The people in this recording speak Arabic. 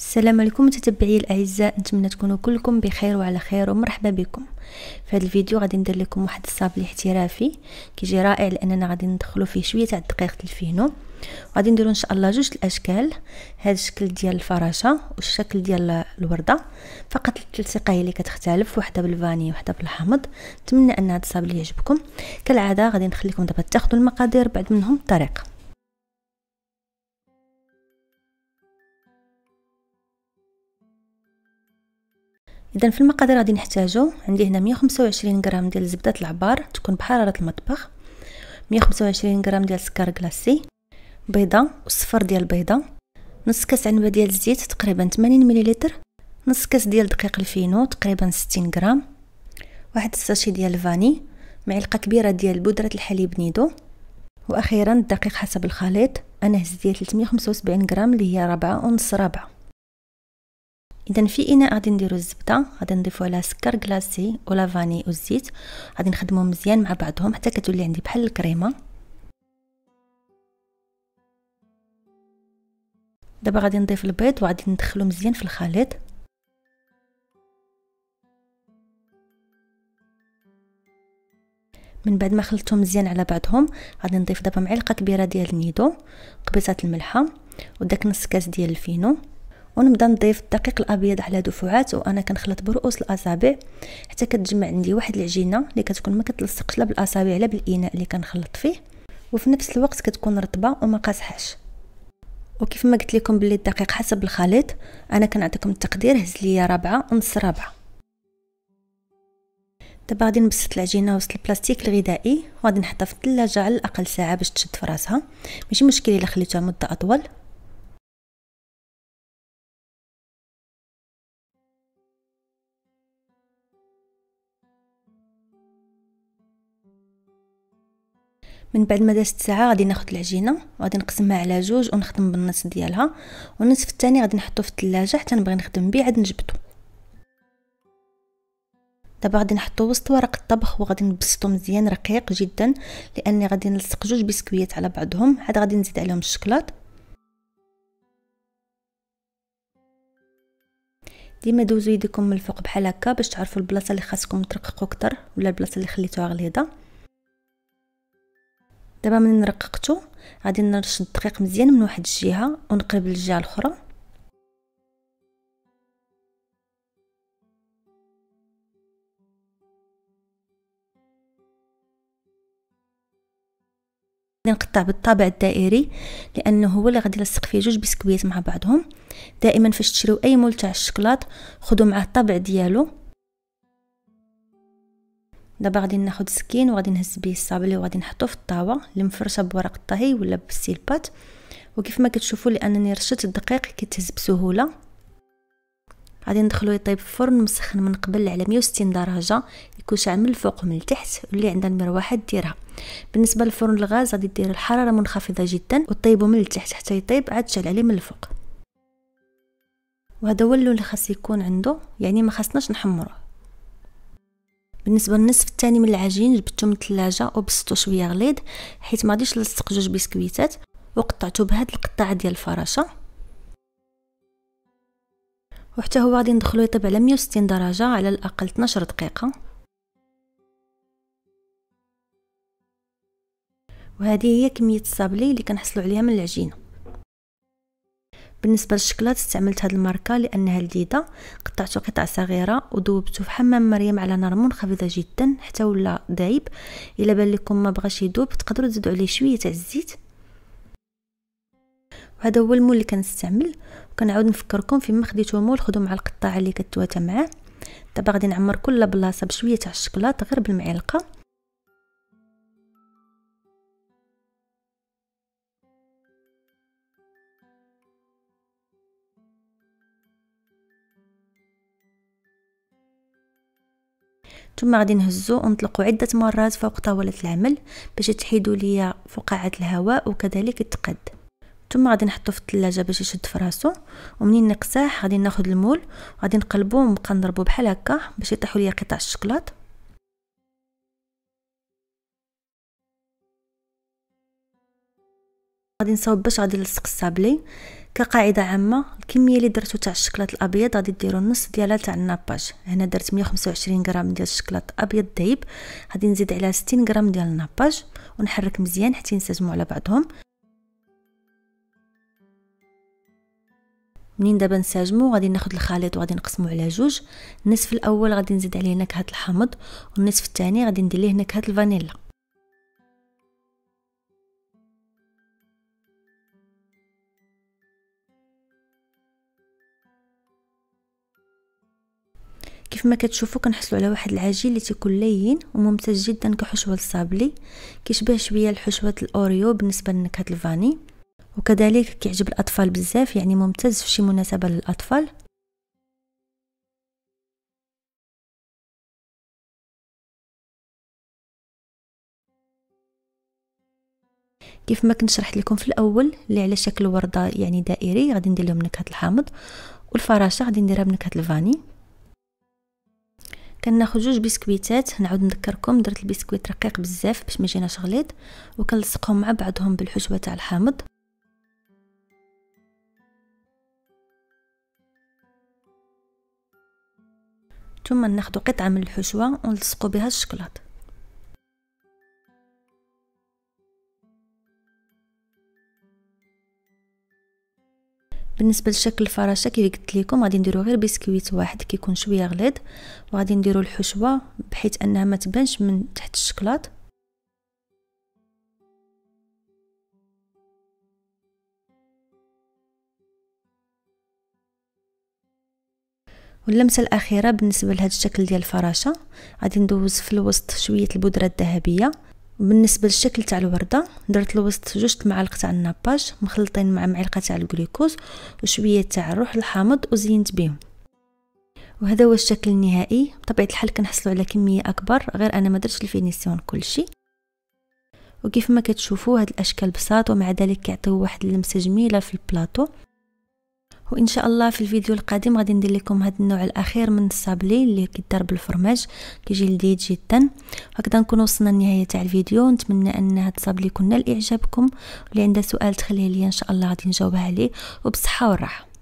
السلام عليكم متتبعي الاعزاء، نتمنى تكونوا كلكم بخير وعلى خير ومرحبا بكم. في هذا الفيديو غادي ندير لكم واحد الصابلي احترافي كيجي رائع، لاننا غادي ندخلوا فيه شويه تاع الدقيق الفينو، وغادي نديروا ان شاء الله جوج الاشكال. هذا الشكل ديال الفراشه والشكل ديال الورده، فقط التلصيقه هي اللي كتختلف، وحده بالفاني وحده بالحامض. نتمنى ان هذا الصابلي يعجبكم. كالعاده غادي نخليكم دابا تاخذوا المقادير بعد منهم الطريقه. اذا في المقادير غادي نحتاجو، عندي هنا 125 غرام ديال زبده العبار تكون بحراره المطبخ، 125 غرام ديال السكر كلاصي، بيضه وصفر ديال البيضه، نص كاس عنبه ديال الزيت تقريبا 80 مليلتر، نص كاس ديال دقيق الفينو تقريبا 60 غرام، واحد الساشي ديال الفاني، معلقه كبيره ديال بودره الحليب نيدو، واخيرا الدقيق حسب الخليط. انا هزيت ديال 375 غرام اللي هي ربعة ونص ربعة. اذا في اناء غادي نديرو الزبده، غادي نضيفو عليها سكر كلاصي ولا فاني والزيت، غادي نخدموهم مزيان مع بعضهم حتى كتولي عندي بحال الكريمه. دابا غادي نضيف البيض وغادي ندخلو مزيان في الخليط. من بعد ما خلطتهم مزيان على بعضهم غادي نضيف دابا معلقه كبيره ديال النيدو، قبيصه الملحه، وداك نص كاس ديال الفينو، ونبدا نضيف الدقيق الابيض على دفعات، وانا كنخلط برؤوس الاصابع حتى كتجمع عندي واحد العجينه اللي كتكون ما كتلصقش لا بالاصابع لا بالاناء اللي كنخلط فيه، وفي نفس الوقت كتكون رطبه وما قاصحاش. وكيف ما قلت لكم باللي الدقيق حسب الخليط، انا كنعطيكم التقدير، هز ليا ربعة ونص ربعة. دابا غادي نبسط العجينه وسط البلاستيك الغذائي، وغادي نحطها في الثلاجه على الاقل ساعه باش تشد في راسها، ماشي مشكل الا خليتوها مده اطول. من بعد ما دازت ساعه غادي ناخذ العجينه وغادي نقسمها على جوج ونخدم بالنص ديالها، والنصف الثاني غادي نحطو في الثلاجه حتى نبغي نخدم به عاد نجبدو. دابا غادي نحطو وسط ورق الطبخ وغادي نبسطو مزيان رقيق جدا، لاني غادي نلصق جوج بسكويات على بعضهم، عاد غادي نزيد عليهم الشكلاط. ديما دوزو يديكم من الفوق بحال هكا باش تعرفوا البلاصه اللي خاصكم ترققوا اكثر ولا البلاصه اللي خليتوها غليظه. دابا من رققته غادي نرش الدقيق مزيان من واحد الجهه ونقلب للجهه الاخرى. غادي نقطع بالطابع الدائري لانه هو اللي غادي نلصق فيه جوج بسكويات مع بعضهم. دائما فاش تشريو اي مول تاع الشكلاط خذوا معاه الطابع ديالو. دابا غادي ناخذ سكين وغادي نهز به الصابلي وغادي نحطو في الطاوه اللي مفرشه بورق الطهي ولا بالسيلبات، وكيف ما كتشوفوا لانني رشيت الدقيق كيتهز بسهوله. غادي ندخلو يطيب في الفرن مسخن من قبل على 160 درجه، يكون شاعل من الفوق ومن التحت، واللي عندها المروحه ديرها. بالنسبه للفرن الغاز غادي دير الحراره منخفضه جدا وطيبوا من التحت حتى يطيب، عاد شعل عليه من الفوق. وهذا هو اللون اللي خاص يكون عنده، يعني ما خاصناش نحمروه. بالنسبه للنصف الثاني من العجين جبدته من الثلاجه وبسطته شويه غليظ حيت ما غاديش نلصق جوج بسكويتات، وقطعته بهاد القطعه ديال الفراشه، وحتى هو غادي ندخلو يطيب على 160 درجه على الاقل 12 دقيقه. وهذه هي كميه الصابلي اللي كنحصلوا عليها من العجينه. بالنسبه للشكلاط استعملت هذه الماركه لانها لذيذه، قطعته قطع صغيره وذوبته في حمام مريم على نار منخفضه جدا حتى ولا دايب. الا بان لكم ما بغاش يذوب تقدروا تزيدوا عليه شويه تاع الزيت. وهذا هو المول اللي كنستعمل، وكنعاود نفكركم فيما خديتو مول خذوا مع القطاعه اللي كتواتى معاه. دابا غادي نعمر كل بلاصه بشويه تاع الشكلاط غير بالمعلقه. ثم غادي نهزو ونطلقوا عده مرات فوق طاوله العمل باش تحيدوا ليا فقاعات الهواء وكذلك يتقد. ثم غادي نحطو في الثلاجه باش يشد في راسو، ومنين نقصاح غادي ناخذ المول وغادي نقلبو ونبقى نضربو بحال هكا باش يطيحوا ليا قطع الشكلاط. غادي نصاوب باش غادي نلصق الصابلي. كقاعده عامه الكميه اللي درتو تاع الشكلاط الابيض غادي ديروا النص ديالها تاع الناباج. هنا درت 125 غرام ديال الشكلاط ابيض دايب، غادي نزيد عليها 60 غرام ديال الناباج ونحرك مزيان حتى ينسجموا على بعضهم. منين دابا نساجموا غادي ناخذ الخليط وغادي نقسمه على جوج. النصف الاول غادي نزيد عليه نكهه الحامض، والنصف الثاني غادي ندير ليه نكهه الفانيلا. كيف ما كتشوفوا كنحصلوا على واحد العجين اللي تيكون لين وممتاز جدا كحشوه الصابلي، كيشبه شويه لحشوه الاوريو بالنسبه لنكهه الفاني، وكذلك كيعجب الاطفال بزاف، يعني ممتاز في شي مناسبه للاطفال. كيف ما كنت شرحت لكم في الاول اللي على شكل ورده يعني دائري غادي ندير لهم نكهه الحامض، والفراشه غادي نديرها بنكهه الفاني. كناخذ جوج بسكويتات، نعاود نذكركم درت البسكويت رقيق بزاف باش ما يجيناش غليظ، وكنلصقهم مع بعضهم بالحشوه تاع الحامض. ثم ناخذ قطعه من الحشوه ونلصقوا بها الشكلاط. بالنسبه لشكل الفراشه كيف قلت لكم غادي نديرو غير بسكويت واحد كيكون شويه غليظ، وغادي نديرو الحشوه بحيث انها ما تبانش من تحت الشكلاط. واللمسه الاخيره بالنسبه لهذا الشكل ديال الفراشه غادي ندوز في الوسط شويه البودره الذهبيه. بالنسبه للشكل تاع الورده درت الوسط جوج معالق تاع الناباج مخلطين مع معلقه تاع الجلوكوز وشويه تاع الروح الحامض وزينت بهم. وهذا هو الشكل النهائي. بطبيعه الحال كنحصلوا على كميه اكبر، غير انا ما درتش الفينيسيون كلشي. وكيف ما كتشوفوا هاد الاشكال بساط ومع ذلك كيعطيو واحد اللمسه جميله في البلاطو. وان شاء الله في الفيديو القادم غادي ندير لكم هذا النوع الاخير من الصابلي اللي كيدار بالفرماج، كيجي لذيذ جدا. هكذا نكون وصلنا لنهايه تاع الفيديو. نتمنى ان هذا الصابلي يكون نال اعجابكم، واللي عنده سؤال تخليه لي ان شاء الله غادي نجاوبها عليه وبصحه والراحه.